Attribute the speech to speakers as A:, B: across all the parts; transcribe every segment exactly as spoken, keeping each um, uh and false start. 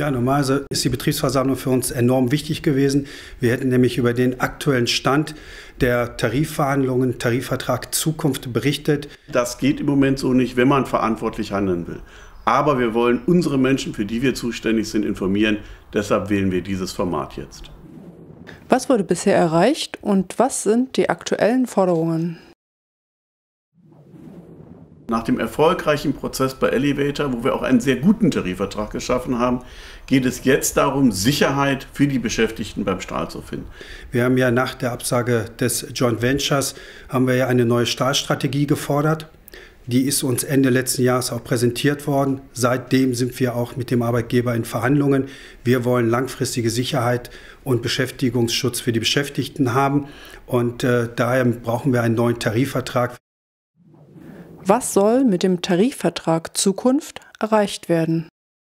A: Ja, normalerweise ist die Betriebsversammlung für uns enorm wichtig gewesen. Wir hätten nämlich über den aktuellen Stand der Tarifverhandlungen, Tarifvertrag Zukunft berichtet.
B: Das geht im Moment so nicht, wenn man verantwortlich handeln will. Aber wir wollen unsere Menschen, für die wir zuständig sind, informieren. Deshalb wählen wir dieses Format jetzt.
C: Was wurde bisher erreicht und was sind die aktuellen Forderungen?
B: Nach dem erfolgreichen Prozess bei Elevator, wo wir auch einen sehr guten Tarifvertrag geschaffen haben, geht es jetzt darum, Sicherheit für die Beschäftigten beim Stahl zu finden.
A: Wir haben ja nach der Absage des Joint Ventures haben wir ja eine neue Stahlstrategie gefordert. Die ist uns Ende letzten Jahres auch präsentiert worden. Seitdem sind wir auch mit dem Arbeitgeber in Verhandlungen. Wir wollen langfristige Sicherheit und Beschäftigungsschutz für die Beschäftigten haben. Und äh, daher brauchen wir einen neuen Tarifvertrag.
C: Was soll mit dem Tarifvertrag Zukunft erreicht werden?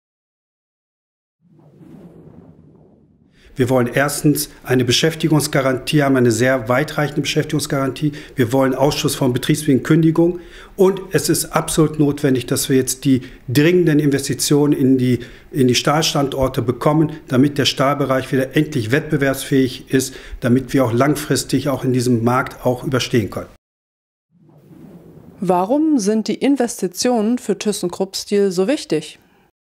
A: Wir wollen erstens eine Beschäftigungsgarantie haben, eine sehr weitreichende Beschäftigungsgarantie. Wir wollen Ausschluss von betriebsbedingten Kündigungen. Und es ist absolut notwendig, dass wir jetzt die dringenden Investitionen in die, in die Stahlstandorte bekommen, damit der Stahlbereich wieder endlich wettbewerbsfähig ist, damit wir auch langfristig auch in diesem Markt auch überstehen können.
C: Warum sind die Investitionen für ThyssenKrupp Steel so wichtig?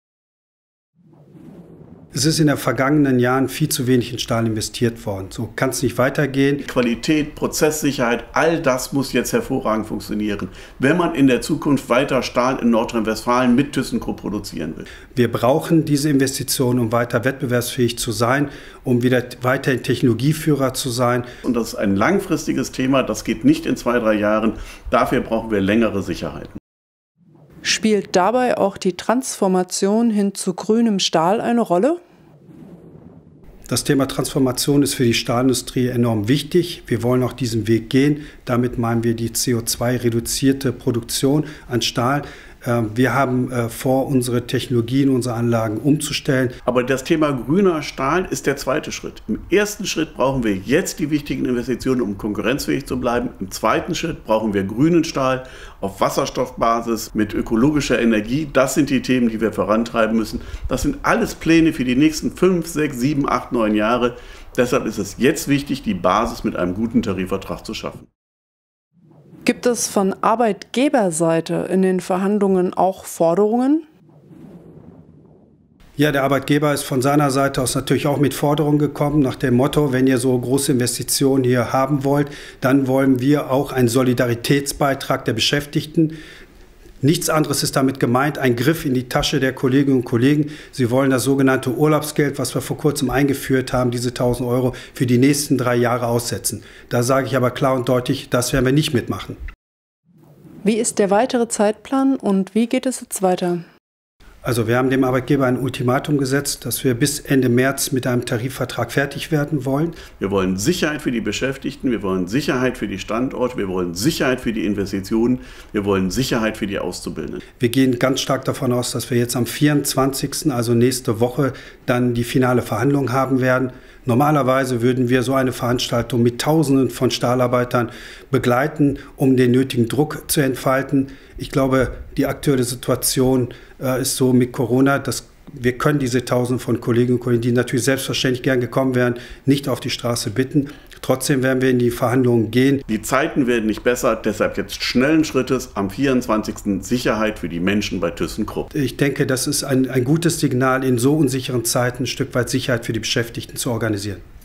A: Es ist in den vergangenen Jahren viel zu wenig in Stahl investiert worden. So kann es nicht weitergehen.
B: Qualität, Prozesssicherheit, all das muss jetzt hervorragend funktionieren, wenn man in der Zukunft weiter Stahl in Nordrhein-Westfalen mit ThyssenKrupp produzieren will.
A: Wir brauchen diese Investitionen, um weiter wettbewerbsfähig zu sein, um wieder weiterhin Technologieführer zu sein.
B: Und das ist ein langfristiges Thema, das geht nicht in zwei, drei Jahren. Dafür brauchen wir längere Sicherheiten.
C: Spielt dabei auch die Transformation hin zu grünem Stahl eine Rolle?
A: Das Thema Transformation ist für die Stahlindustrie enorm wichtig. Wir wollen auch diesen Weg gehen. Damit meinen wir die C O zwei reduzierte Produktion an Stahl. Wir haben vor, unsere Technologien, unsere Anlagen umzustellen.
B: Aber das Thema grüner Stahl ist der zweite Schritt. Im ersten Schritt brauchen wir jetzt die wichtigen Investitionen, um konkurrenzfähig zu bleiben. Im zweiten Schritt brauchen wir grünen Stahl auf Wasserstoffbasis mit ökologischer Energie. Das sind die Themen, die wir vorantreiben müssen. Das sind alles Pläne für die nächsten fünf, sechs, sieben, acht, neun Jahre. Deshalb ist es jetzt wichtig, die Basis mit einem guten Tarifvertrag zu schaffen.
C: Gibt es von Arbeitgeberseite in den Verhandlungen auch Forderungen?
A: Ja, der Arbeitgeber ist von seiner Seite aus natürlich auch mit Forderungen gekommen, nach dem Motto, wenn ihr so große Investitionen hier haben wollt, dann wollen wir auch einen Solidaritätsbeitrag der Beschäftigten. Nichts anderes ist damit gemeint, ein Griff in die Tasche der Kolleginnen und Kollegen. Sie wollen das sogenannte Urlaubsgeld, was wir vor kurzem eingeführt haben, diese tausend Euro für die nächsten drei Jahre aussetzen. Da sage ich aber klar und deutlich, das werden wir nicht mitmachen.
C: Wie ist der weitere Zeitplan und wie geht es jetzt weiter?
A: Also wir haben dem Arbeitgeber ein Ultimatum gesetzt, dass wir bis Ende März mit einem Tarifvertrag fertig werden wollen.
B: Wir wollen Sicherheit für die Beschäftigten, wir wollen Sicherheit für die Standorte, wir wollen Sicherheit für die Investitionen, wir wollen Sicherheit für die Auszubildenden.
A: Wir gehen ganz stark davon aus, dass wir jetzt am vierundzwanzigsten, also nächste Woche, dann die finale Verhandlung haben werden. Normalerweise würden wir so eine Veranstaltung mit Tausenden von Stahlarbeitern begleiten, um den nötigen Druck zu entfalten. Ich glaube, die aktuelle Situation äh, ist so mit Corona, dass wir können diese Tausende von Kolleginnen und Kollegen, die natürlich selbstverständlich gern gekommen wären, nicht auf die Straße bitten. Trotzdem werden wir in die Verhandlungen gehen.
B: Die Zeiten werden nicht besser, deshalb jetzt schnellen Schrittes am vierundzwanzigsten Sicherheit für die Menschen bei ThyssenKrupp.
A: Ich denke, das ist ein, ein gutes Signal, in so unsicheren Zeiten ein Stück weit Sicherheit für die Beschäftigten zu organisieren.